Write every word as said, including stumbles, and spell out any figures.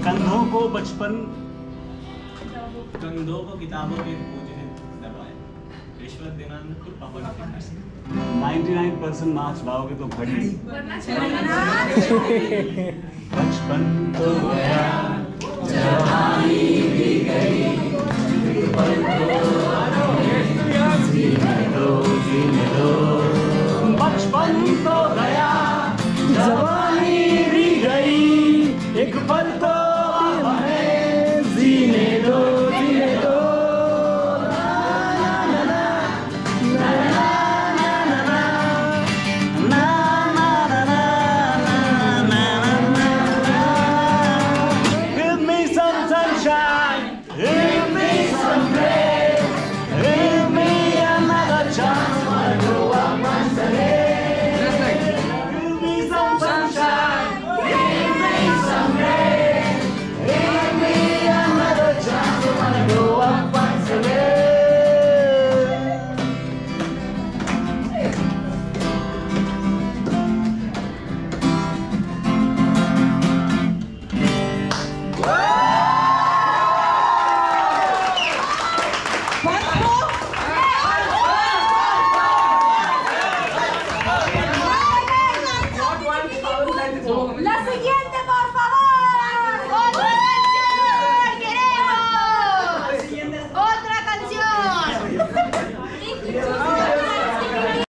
कंधों को बचपन कंधों को किताबों के बोझ ने दबाए, रिश्वत देना तो पापा ने निन्यानवे परसेंट मार्क्स लाओगे तो घड़ी बचपन तो गया जवानी भी गई जीने दो जीने दो बचपन तो गया